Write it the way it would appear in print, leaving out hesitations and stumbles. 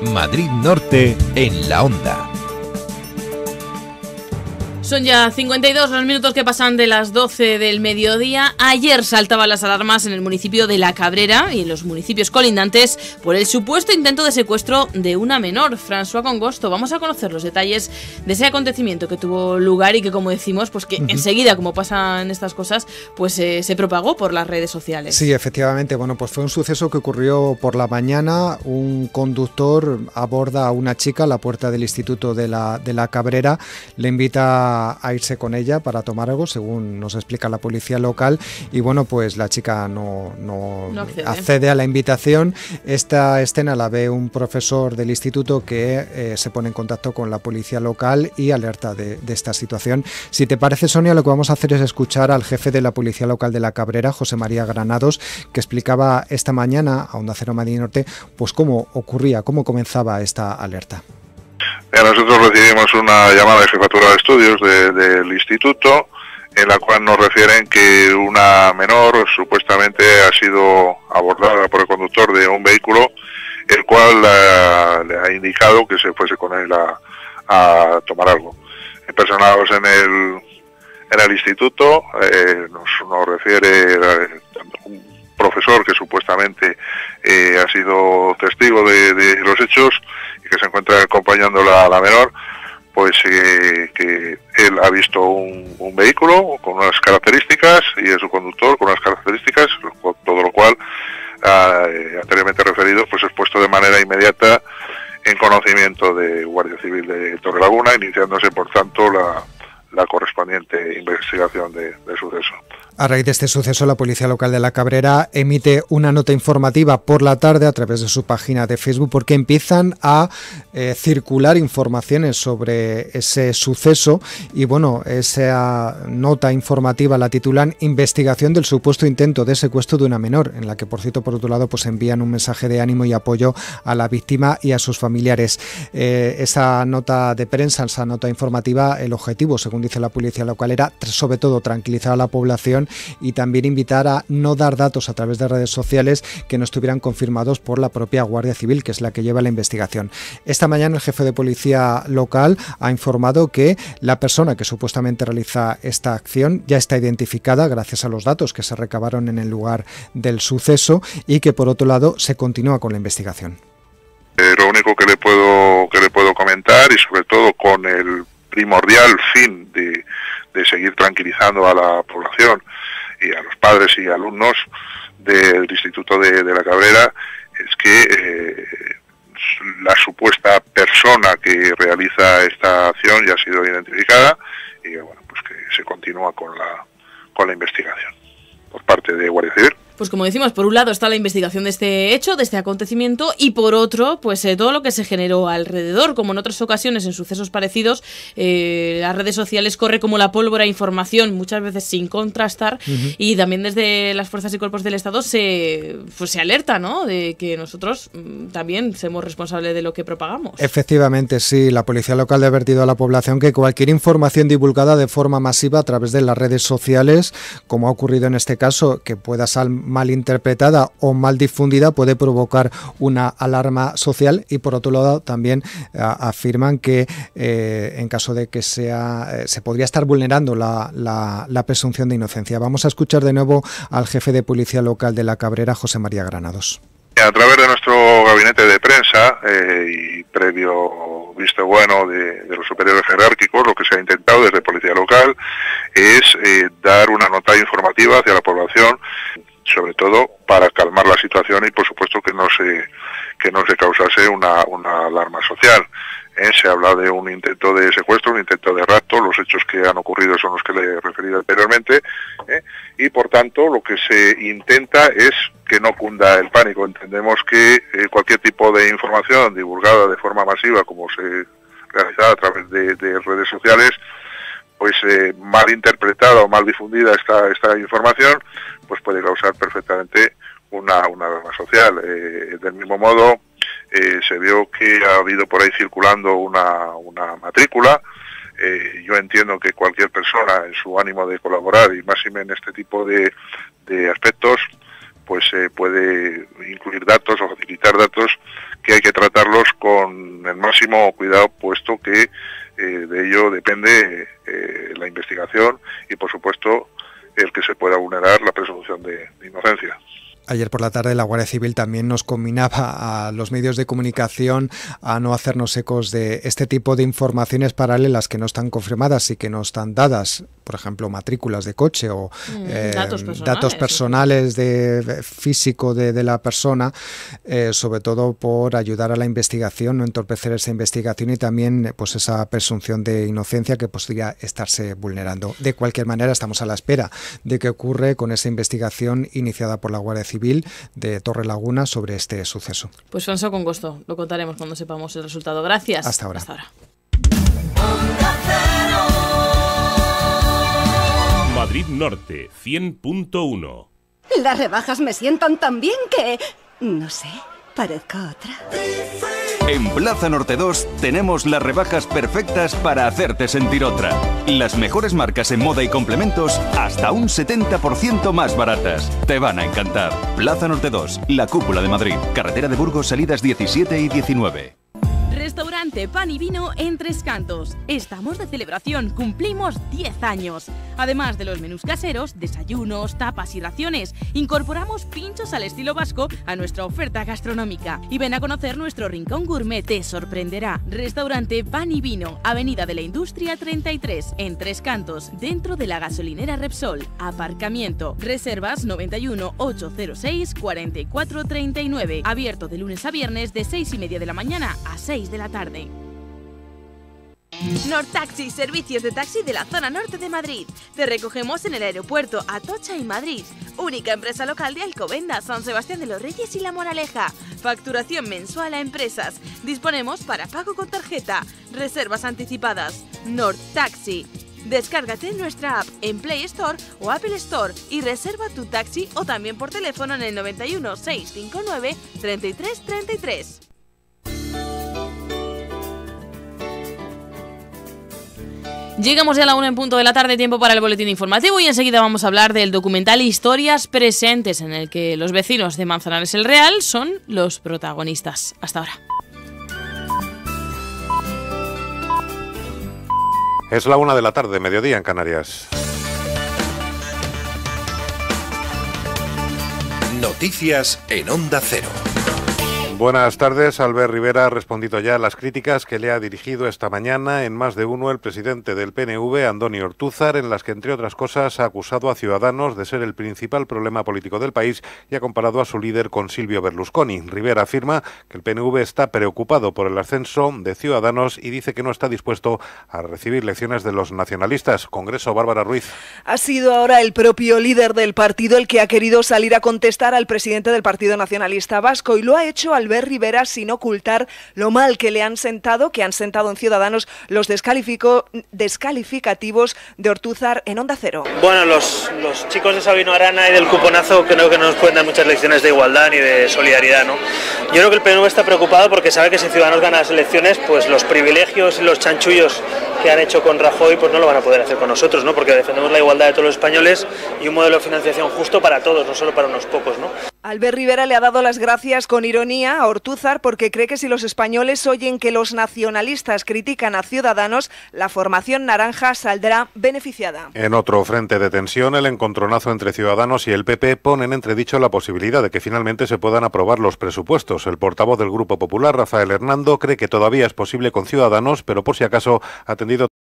Madrid Norte en la Onda. Son ya 52 los minutos que pasan de las 12 del mediodía. Ayer saltaban las alarmas en el municipio de La Cabrera y en los municipios colindantes por el supuesto intento de secuestro de una menor, François Congosto. Vamos a conocer los detalles de ese acontecimiento que tuvo lugar y que, como decimos, pues que enseguida, como pasan estas cosas, pues se propagó por las redes sociales. Sí, efectivamente. Bueno, pues fue un suceso que ocurrió por la mañana. Un conductor aborda a una chica a la puerta del instituto de la Cabrera, le invita a irse con ella para tomar algo, según nos explica la policía local, y bueno, pues la chica no accede a la invitación. Esta escena la ve un profesor del instituto que se pone en contacto con la policía local y alerta de esta situación. Si te parece, Sonia, lo que vamos a hacer es escuchar al jefe de la policía local de La Cabrera, José María Granados, que explicaba esta mañana a Onda Cero Madrid Norte pues cómo comenzaba esta alerta. Nosotros recibimos una llamada de jefatura de estudios del instituto, en la cual nos refieren que una menor supuestamente ha sido abordada por el conductor de un vehículo, el cual le ha indicado que se fuese con él a tomar algo. Personados en el instituto, nos refiere un profesor que supuestamente ha sido testigo de los hechos y que se encuentra acompañando a la menor, pues que él ha visto un vehículo con unas características y es su conductor con unas características, todo lo cual anteriormente referido pues es puesto de manera inmediata en conocimiento de Guardia Civil de Torrelaguna, iniciándose por tanto la correspondiente investigación del suceso. A raíz de este suceso, la Policía Local de La Cabrera emite una nota informativa por la tarde a través de su página de Facebook, porque empiezan a circular informaciones sobre ese suceso y bueno, esa nota informativa la titulan Investigación del supuesto intento de secuestro de una menor, en la que, por cierto, por otro lado, pues envían un mensaje de ánimo y apoyo a la víctima y a sus familiares. Esa nota de prensa, esa nota informativa, el objetivo, según dice la Policía Local, era sobre todo tranquilizar a la población y también invitar a no dar datos a través de redes sociales que no estuvieran confirmados por la propia Guardia Civil, que es la que lleva la investigación. Esta mañana el jefe de policía local ha informado que la persona que supuestamente realiza esta acción ya está identificada gracias a los datos que se recabaron en el lugar del suceso y que, por otro lado, se continúa con la investigación. Lo único que le puedo comentar, y sobre todo con el primordial fin de seguir tranquilizando a la población y a los padres y alumnos del Instituto de La Cabrera, es que la supuesta persona que realiza esta acción ya ha sido identificada y bueno, pues que se continúa con la investigación por parte de Guardia Civil. Pues como decimos, por un lado está la investigación de este hecho, de este acontecimiento, y por otro, pues todo lo que se generó alrededor. Como en otras ocasiones, en sucesos parecidos, las redes sociales corre como la pólvora información, muchas veces sin contrastar, y también desde las fuerzas y cuerpos del Estado se alerta, ¿no?, de que nosotros también somos responsables de lo que propagamos. Efectivamente, sí, la Policía Local ha advertido a la población que cualquier información divulgada de forma masiva a través de las redes sociales, como ha ocurrido en este caso, que pueda ser mal interpretada o mal difundida, puede provocar una alarma social, y por otro lado también afirman que en caso de que se podría estar vulnerando la presunción de inocencia. Vamos a escuchar de nuevo al jefe de Policía Local de La Cabrera, José María Granados. A través de nuestro gabinete de prensa y previo visto bueno de los superiores jerárquicos, lo que se ha intentado desde Policía Local es dar una nota informativa hacia la población, sobre todo para calmar la situación y por supuesto que no se causase una alarma social. Se habla de un intento de secuestro, un intento de rapto, los hechos que han ocurrido son los que le he referido anteriormente, y por tanto lo que se intenta es que no cunda el pánico. Entendemos que cualquier tipo de información divulgada de forma masiva, como se realiza a través de redes sociales, pues mal interpretada o mal difundida esta información, pues puede causar perfectamente una alarma social. Del mismo modo, se vio que ha habido por ahí circulando una matrícula. Yo entiendo que cualquier persona en su ánimo de colaborar, y máxime en este tipo de aspectos, pues puede incluir datos o facilitar datos que hay que tratarlos con ayer por la tarde la Guardia Civil también nos conminaba a los medios de comunicación a no hacernos ecos de este tipo de informaciones paralelas que no están confirmadas y que no están dadas, por ejemplo, matrículas de coche o datos personales de físico de la persona, sobre todo por ayudar a la investigación, no entorpecer esa investigación y también pues esa presunción de inocencia que podría estarse vulnerando. De cualquier manera, estamos a la espera de qué ocurre con esa investigación iniciada por la Guardia Civil de Torrelaguna sobre este suceso. Pues François, con gusto, lo contaremos cuando sepamos el resultado. Gracias. Hasta ahora. Madrid Norte 100.1. Las rebajas me sientan tan bien que... no sé, parezco otra. En Plaza Norte 2 tenemos las rebajas perfectas para hacerte sentir otra. Las mejores marcas en moda y complementos hasta un 70% más baratas. Te van a encantar. Plaza Norte 2, la cúpula de Madrid. Carretera de Burgos, salidas 17 y 19. Restaurante Pan y Vino en Tres Cantos. Estamos de celebración, cumplimos 10 años. Además de los menús caseros, desayunos, tapas y raciones, incorporamos pinchos al estilo vasco a nuestra oferta gastronómica. Y ven a conocer nuestro rincón gourmet, te sorprenderá. Restaurante Pan y Vino, Avenida de la Industria 33, en Tres Cantos, dentro de la gasolinera Repsol. Aparcamiento. Reservas 91 806 44 39. Abierto de lunes a viernes de 6:30 de la mañana a 6 de la tarde. Nortaxi, servicios de taxi de la zona norte de Madrid. Te recogemos en el aeropuerto, Atocha y Madrid. Única empresa local de Alcobendas, San Sebastián de los Reyes y La Moraleja. Facturación mensual a empresas. Disponemos para pago con tarjeta. Reservas anticipadas. Nortaxi. Descárgate nuestra app en Play Store o Apple Store y reserva tu taxi o también por teléfono en el 91 659 33 33. Llegamos ya a la 1 en punto de la tarde, tiempo para el boletín informativo y enseguida vamos a hablar del documental Historias Presentes, en el que los vecinos de Manzanares el Real son los protagonistas. Hasta ahora. Es la 1 de la tarde, mediodía en Canarias. Noticias en Onda Cero. Buenas tardes. Albert Rivera ha respondido ya a las críticas que le ha dirigido esta mañana en más de uno el presidente del PNV, Andoni Ortúzar, en las que, entre otras cosas, ha acusado a Ciudadanos de ser el principal problema político del país y ha comparado a su líder con Silvio Berlusconi. Rivera afirma que el PNV está preocupado por el ascenso de Ciudadanos y dice que no está dispuesto a recibir lecciones de los nacionalistas. Congreso, Bárbara Ruiz. Ha sido ahora el propio líder del partido el que ha querido salir a contestar al presidente del Partido Nacionalista Vasco y lo ha hecho Albert Rivera sin ocultar lo mal que han sentado en Ciudadanos los descalificativos de Ortúzar en Onda Cero. Bueno, los chicos de Sabino Arana y del cuponazo creo que no nos pueden dar muchas lecciones de igualdad ni de solidaridad, ¿no? Yo creo que el PNV está preocupado porque sabe que si Ciudadanos gana las elecciones, pues los privilegios y los chanchullos que han hecho con Rajoy pues no lo van a poder hacer con nosotros, ¿no? Porque defendemos la igualdad de todos los españoles y un modelo de financiación justo para todos, no solo para unos pocos, ¿no? Albert Rivera le ha dado las gracias con ironía a Ortúzar porque cree que si los españoles oyen que los nacionalistas critican a Ciudadanos, la formación naranja saldrá beneficiada. En otro frente de tensión, el encontronazo entre Ciudadanos y el PP pone en entredicho la posibilidad de que finalmente se puedan aprobar los presupuestos. El portavoz del Grupo Popular, Rafael Hernando, cree que todavía es posible con Ciudadanos, pero por si acaso ha tendido